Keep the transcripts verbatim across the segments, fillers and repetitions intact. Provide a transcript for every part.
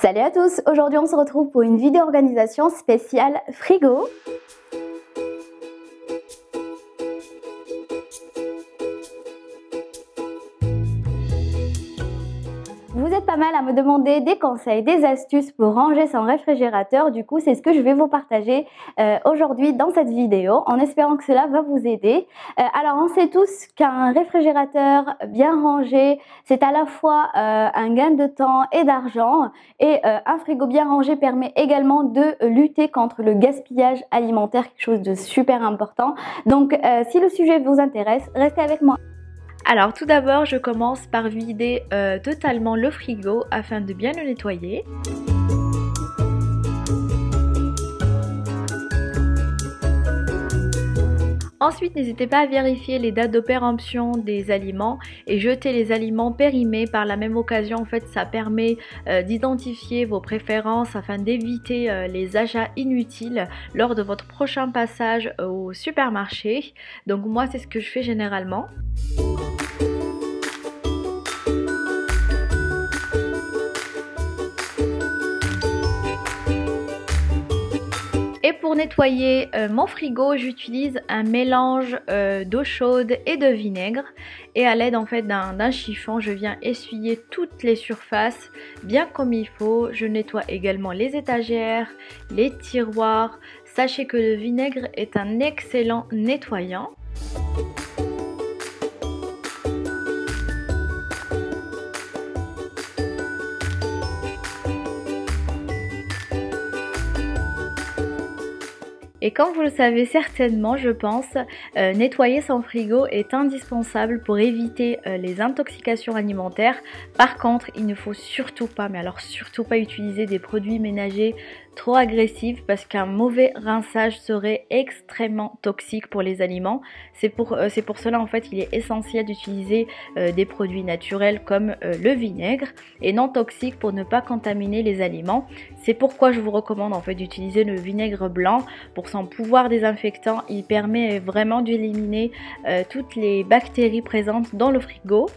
Salut à tous, aujourd'hui on se retrouve pour une vidéo organisation spéciale frigo. Vous êtes pas mal à me demander des conseils, des astuces pour ranger son réfrigérateur. Du coup, c'est ce que je vais vous partager euh, aujourd'hui dans cette vidéo, en espérant que cela va vous aider. Euh, alors, on sait tous qu'un réfrigérateur bien rangé, c'est à la fois euh, un gain de temps et d'argent. Et euh, un frigo bien rangé permet également de lutter contre le gaspillage alimentaire, quelque chose de super important. Donc, euh, si le sujet vous intéresse, restez avec moi. Alors tout d'abord, je commence par vider euh, totalement le frigo afin de bien le nettoyer. Ensuite, n'hésitez pas à vérifier les dates de péremption des aliments et jeter les aliments périmés. Par la même occasion, en fait, ça permet euh, d'identifier vos préférences afin d'éviter euh, les achats inutiles lors de votre prochain passage au supermarché. Donc moi, c'est ce que je fais généralement. Et pour nettoyer euh, mon frigo, j'utilise un mélange euh, d'eau chaude et de vinaigre. Et à l'aide en fait d'un chiffon, je viens essuyer toutes les surfaces bien comme il faut. Je nettoie également les étagères, les tiroirs. Sachez que le vinaigre est un excellent nettoyant. Et comme vous le savez certainement, je pense, euh, nettoyer son frigo est indispensable pour éviter euh, les intoxications alimentaires. Par contre, il ne faut surtout pas, mais alors surtout pas utiliser des produits ménagers trop agressifs parce qu'un mauvais rinçage serait extrêmement toxique pour les aliments. C'est pour, euh, c'est pour cela en fait il est essentiel d'utiliser euh, des produits naturels comme euh, le vinaigre et non toxiques pour ne pas contaminer les aliments. C'est pourquoi je vous recommande en fait d'utiliser le vinaigre blanc. Pour son pouvoir désinfectant, il permet vraiment d'éliminer euh, toutes les bactéries présentes dans le frigo.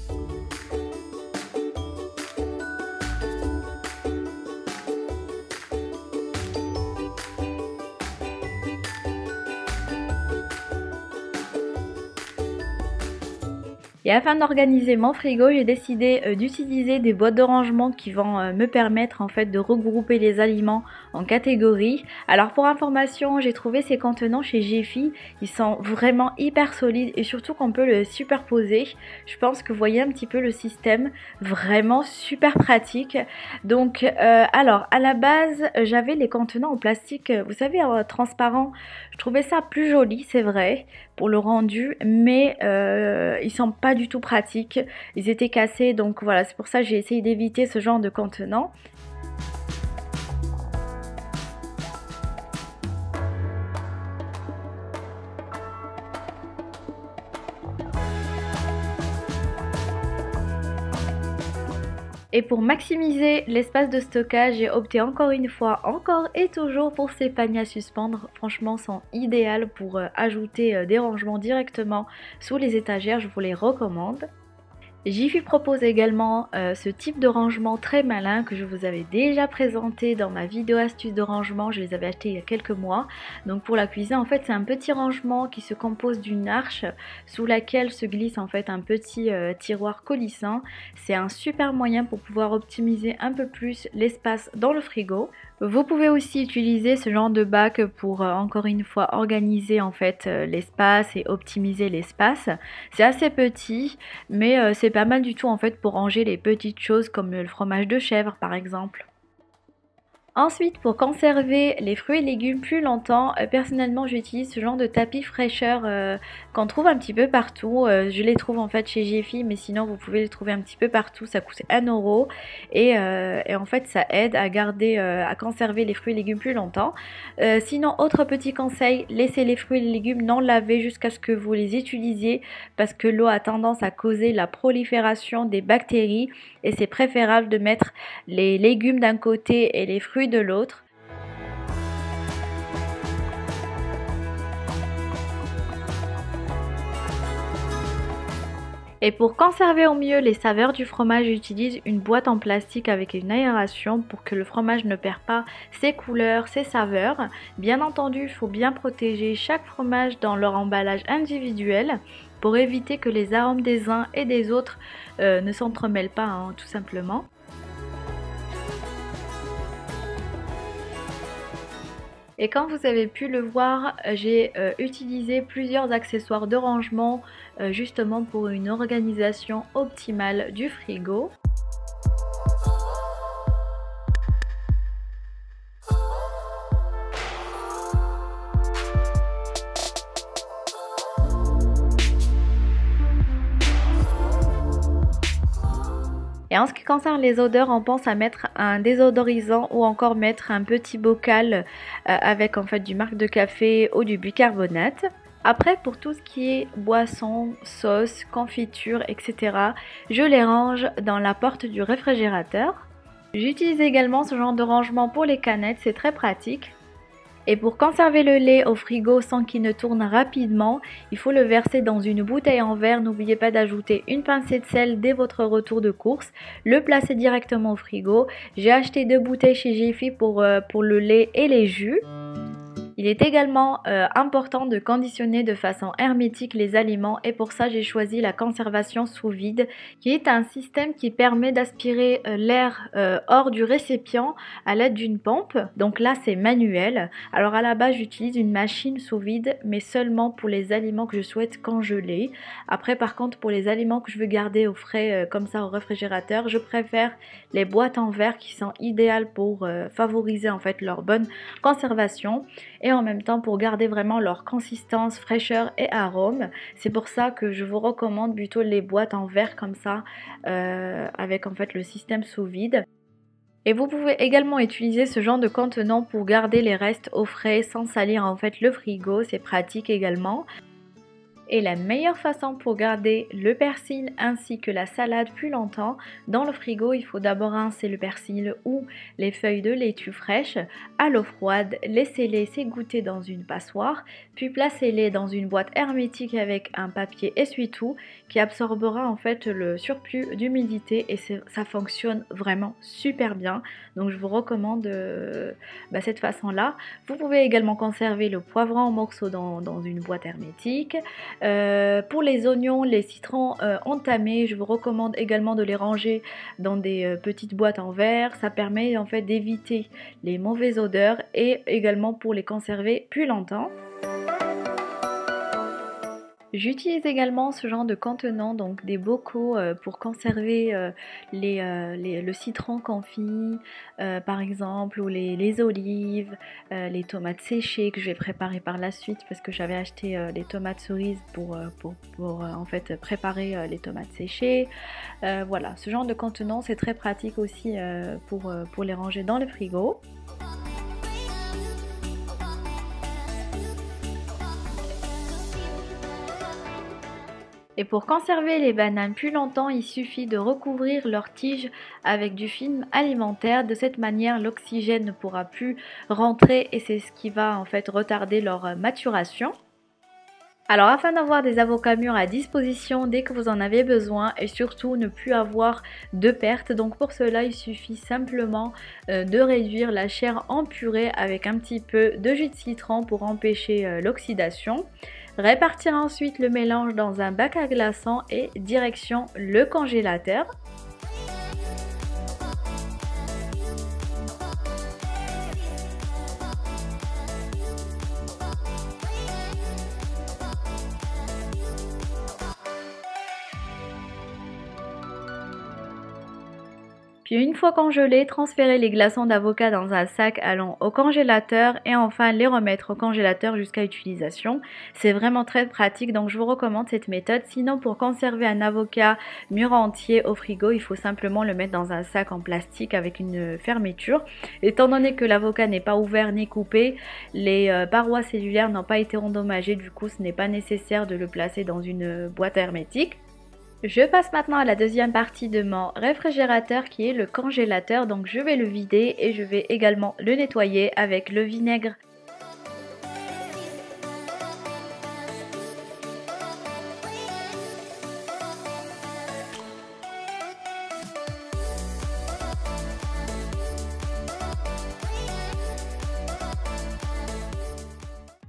Et afin d'organiser mon frigo, j'ai décidé euh, d'utiliser des boîtes de rangement qui vont euh, me permettre en fait de regrouper les aliments en catégories. Alors pour information, j'ai trouvé ces contenants chez Jiffy. Ils sont vraiment hyper solides et surtout qu'on peut le superposer. Je pense que vous voyez un petit peu le système, vraiment super pratique. Donc euh, alors à la base, j'avais les contenants en plastique, vous savez, euh, transparent. Je trouvais ça plus joli, c'est vrai, pour le rendu, mais euh, ils sont pas du tout pratiques. Ils étaient cassés, donc voilà, c'est pour ça que j'ai essayé d'éviter ce genre de contenant. Et pour maximiser l'espace de stockage, j'ai opté encore une fois, encore et toujours pour ces paniers à suspendre. Franchement, sont idéaux pour euh, ajouter euh, des rangements directement sous les étagères, je vous les recommande. Jiffy propose également euh, ce type de rangement très malin que je vous avais déjà présenté dans ma vidéo astuce de rangement. Je les avais achetés il y a quelques mois. Donc pour la cuisine, en fait, c'est un petit rangement qui se compose d'une arche sous laquelle se glisse en fait un petit euh, tiroir coulissant. C'est un super moyen pour pouvoir optimiser un peu plus l'espace dans le frigo. Vous pouvez aussi utiliser ce genre de bac pour euh, encore une fois organiser en fait euh, l'espace et optimiser l'espace. C'est assez petit, mais euh, c'est pas mal du tout en fait pour ranger les petites choses comme le fromage de chèvre par exemple. Ensuite, pour conserver les fruits et légumes plus longtemps, euh, personnellement j'utilise ce genre de tapis fraîcheur euh, qu'on trouve un petit peu partout. Euh, je les trouve en fait chez Jiffy, mais sinon vous pouvez les trouver un petit peu partout. Ça coûte un euro et, euh, et en fait ça aide à garder, euh, à conserver les fruits et légumes plus longtemps. Euh, sinon, autre petit conseil, laissez les fruits et les légumes non lavés jusqu'à ce que vous les utilisiez parce que l'eau a tendance à causer la prolifération des bactéries et c'est préférable de mettre les légumes d'un côté et les fruits de l'autre. Et pour conserver au mieux les saveurs du fromage, j'utilise une boîte en plastique avec une aération pour que le fromage ne perd pas ses couleurs, ses saveurs. Bien entendu, il faut bien protéger chaque fromage dans leur emballage individuel pour éviter que les arômes des uns et des autres euh, ne s'entremêlent pas, hein, tout simplement. Et comme vous avez pu le voir, j'ai euh, utilisé plusieurs accessoires de rangement euh, justement pour une organisation optimale du frigo. Et en ce qui concerne les odeurs, on pense à mettre un désodorisant ou encore mettre un petit bocal euh, avec en fait du marc de café ou du bicarbonate. Après, pour tout ce qui est boissons, sauces, confitures, et cetera, je les range dans la porte du réfrigérateur. J'utilise également ce genre de rangement pour les canettes, c'est très pratique. Et pour conserver le lait au frigo sans qu'il ne tourne rapidement, il faut le verser dans une bouteille en verre. N'oubliez pas d'ajouter une pincée de sel dès votre retour de course. Le placer directement au frigo. J'ai acheté deux bouteilles chez Jiffy pour, euh, pour le lait et les jus. Il est également euh, important de conditionner de façon hermétique les aliments et pour ça j'ai choisi la conservation sous vide qui est un système qui permet d'aspirer euh, l'air euh, hors du récipient à l'aide d'une pompe. Donc là c'est manuel. Alors à la base j'utilise une machine sous vide mais seulement pour les aliments que je souhaite congeler. Après par contre pour les aliments que je veux garder au frais euh, comme ça au réfrigérateur, je préfère les boîtes en verre qui sont idéales pour euh, favoriser en fait leur bonne conservation. Et en même temps pour garder vraiment leur consistance, fraîcheur et arôme. C'est pour ça que je vous recommande plutôt les boîtes en verre comme ça euh, avec en fait le système sous vide. Et vous pouvez également utiliser ce genre de contenant pour garder les restes au frais sans salir en fait le frigo, c'est pratique également. Et la meilleure façon pour garder le persil ainsi que la salade plus longtemps dans le frigo, il faut d'abord rincer le persil ou les feuilles de laitue fraîches à l'eau froide, laissez-les s'égoutter dans une passoire, puis placez-les dans une boîte hermétique avec un papier essuie-tout qui absorbera en fait le surplus d'humidité et ça fonctionne vraiment super bien. Donc je vous recommande euh, bah, cette façon-là. Vous pouvez également conserver le poivron en morceaux dans, dans une boîte hermétique. Euh, pour les oignons, les citrons euh, entamés, je vous recommande également de les ranger dans des euh, petites boîtes en verre. Ça permet en fait d'éviter les mauvaises odeurs et également pour les conserver plus longtemps. J'utilise également ce genre de contenant, donc des bocaux euh, pour conserver euh, les, euh, les, le citron confit euh, par exemple, ou les, les olives, euh, les tomates séchées que je vais préparer par la suite parce que j'avais acheté euh, les tomates cerises pour, euh, pour, pour euh, en fait préparer euh, les tomates séchées. Euh, voilà, ce genre de contenant c'est très pratique aussi euh, pour, euh, pour les ranger dans le frigo. Et pour conserver les bananes plus longtemps, il suffit de recouvrir leurs tiges avec du film alimentaire. De cette manière, l'oxygène ne pourra plus rentrer et c'est ce qui va en fait retarder leur maturation. Alors afin d'avoir des avocats mûrs à disposition dès que vous en avez besoin et surtout ne plus avoir de pertes, donc pour cela il suffit simplement euh, de réduire la chair en purée avec un petit peu de jus de citron pour empêcher euh, l'oxydation. Répartir ensuite le mélange dans un bac à glaçons et direction le congélateur. Puis une fois congelés, transférez les glaçons d'avocat dans un sac allant au congélateur et enfin les remettre au congélateur jusqu'à utilisation. C'est vraiment très pratique donc je vous recommande cette méthode. Sinon pour conserver un avocat mûr entier au frigo, il faut simplement le mettre dans un sac en plastique avec une fermeture. Étant donné que l'avocat n'est pas ouvert ni coupé, les euh, parois cellulaires n'ont pas été endommagées, du coup ce n'est pas nécessaire de le placer dans une boîte hermétique. Je passe maintenant à la deuxième partie de mon réfrigérateur qui est le congélateur. Donc je vais le vider et je vais également le nettoyer avec le vinaigre.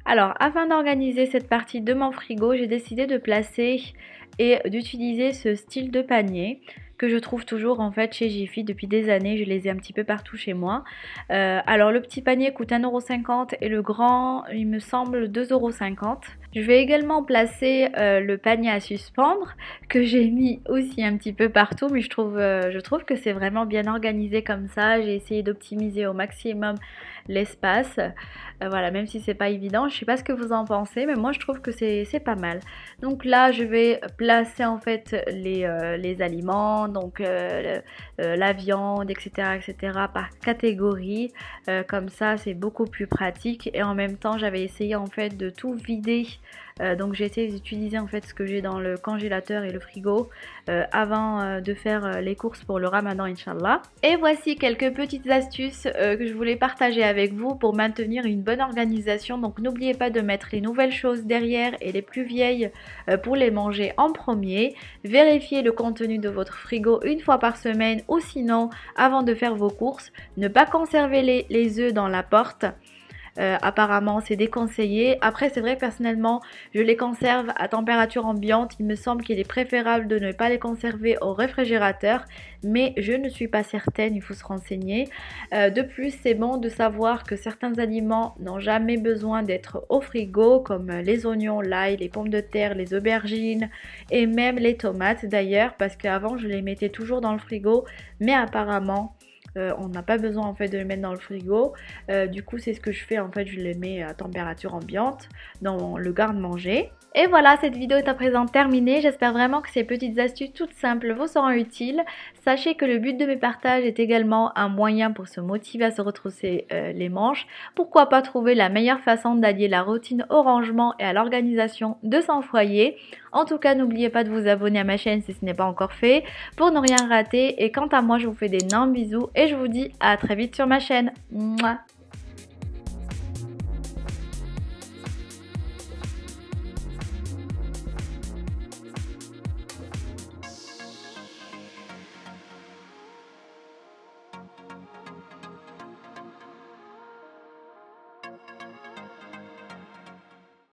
Alors, afin d'organiser cette partie de mon frigo, j'ai décidé de placer et d'utiliser ce style de panier que je trouve toujours en fait chez Jiffy depuis des années. Je les ai un petit peu partout chez moi. Euh, alors le petit panier coûte un euro cinquante et le grand, il me semble, deux euros cinquante. Je vais également placer euh, le panier à suspendre que j'ai mis aussi un petit peu partout, mais je trouve, euh, je trouve que c'est vraiment bien organisé comme ça. J'ai essayé d'optimiser au maximum l'espace. Euh, voilà, même si c'est pas évident, je sais pas ce que vous en pensez, mais moi je trouve que c'est pas mal. Donc là, je vais placer en fait les, euh, les aliments, donc euh, euh, la viande, et cetera, et cetera par catégorie. Euh, comme ça, c'est beaucoup plus pratique. Et en même temps, j'avais essayé en fait de tout vider. Euh, donc j'ai essayé d'utiliser en fait ce que j'ai dans le congélateur et le frigo euh, avant euh, de faire euh, les courses pour le ramadan, Inch'Allah. Et voici quelques petites astuces euh, que je voulais partager avec vous pour maintenir une bonne organisation. Donc n'oubliez pas de mettre les nouvelles choses derrière et les plus vieilles euh, pour les manger en premier. Vérifiez le contenu de votre frigo une fois par semaine ou sinon avant de faire vos courses. Ne pas conserver les, les œufs dans la porte. Euh, apparemment c'est déconseillé. Après c'est vrai, personnellement je les conserve à température ambiante. Il me semble qu'il est préférable de ne pas les conserver au réfrigérateur, mais je ne suis pas certaine, il faut se renseigner. Euh, de plus, c'est bon de savoir que certains aliments n'ont jamais besoin d'être au frigo, comme les oignons, l'ail, les pommes de terre, les aubergines et même les tomates d'ailleurs, parce qu'avant je les mettais toujours dans le frigo, mais apparemment Euh, on n'a pas besoin en fait de les mettre dans le frigo. Euh, du coup c'est ce que je fais en fait, je les mets à température ambiante dans le garde-manger. Et voilà, cette vidéo est à présent terminée. J'espère vraiment que ces petites astuces toutes simples vous seront utiles. Sachez que le but de mes partages est également un moyen pour se motiver à se retrousser euh, les manches. Pourquoi pas trouver la meilleure façon d'allier la routine au rangement et à l'organisation de son foyer. En tout cas, n'oubliez pas de vous abonner à ma chaîne si ce n'est pas encore fait pour ne rien rater. Et quant à moi, je vous fais d'énormes bisous et je vous dis à très vite sur ma chaîne. Mouah.